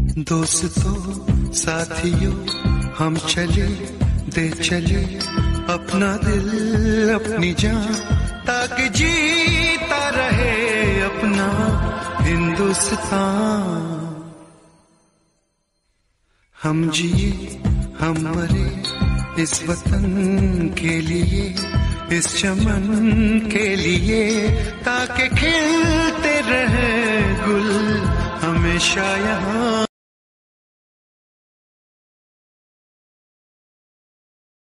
दोस्तों साथियों हम चले दे चले अपना दिल अपनी जान, ताकि जीता रहे अपना हिंदुस्तान। हम जिए हम मरे इस वतन के लिए, इस चमन के लिए, ताकि खिलते रहे गुल हमेशा यहाँ।